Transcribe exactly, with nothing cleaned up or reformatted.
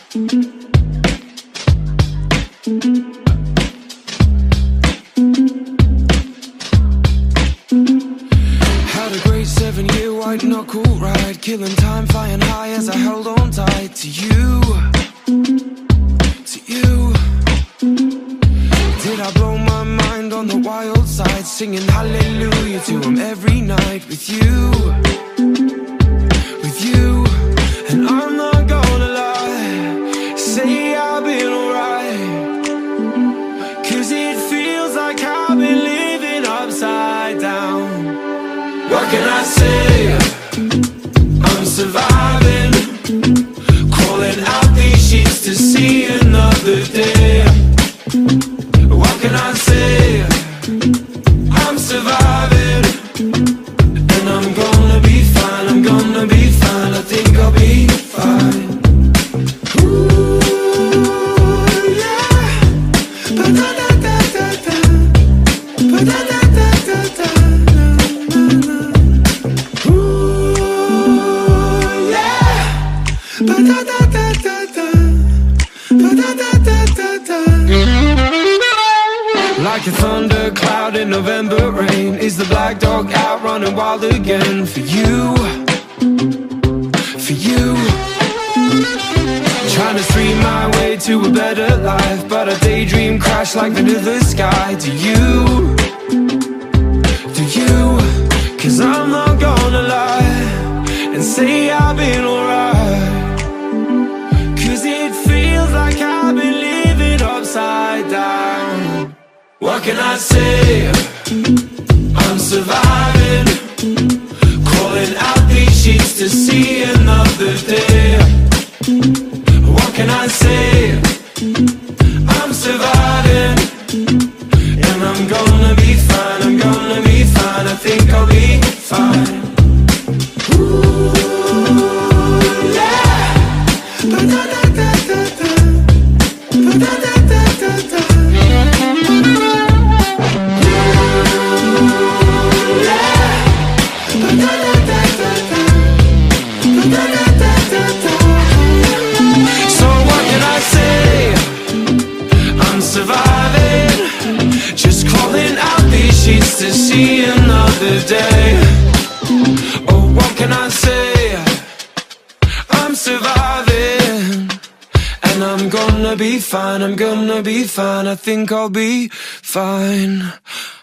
Had a great seven-year white knuckle ride, killing time, flying high as I held on tight to you, to you. Did I blow my mind on the wild side, singing hallelujah to him every night with you, with you. And I'm not gonna lie, say I've been alright, cause it feels like I've been living upside down. What can I say? I'm surviving, crawling out these sheets to see another day. What can I say? I'm surviving, and I'm gonna be fine, I'm gonna be fine, I think I'll be fine. Ooh, yeah. Ba-da-da-da-da-da. Ba-da-da-da-da-da. Ooh, yeah. Ba-da-da-da-da-da. Ba-da-da-da-da-da. Like a thundercloud in November rain, is the black dog out running wild again for you, for you. Trying to stream my way to a better life, but a daydream crashed like into the sky. Do you, do you? Cause I'm not gonna lie and say I've been alright, cause it feels like I've been living upside down. What can I say? I'm surviving, crawling out these sheets to see another day. What can I say? I'm surviving, and I'm gonna be fine, I'm gonna be fine, I think I'll be fine. Ooh, yeah. Ba-da-da-da-da-da. Ba-da-da-da-da-da. To see another day. Oh, what can I say? I'm surviving, and I'm gonna be fine, I'm gonna be fine, I think I'll be fine.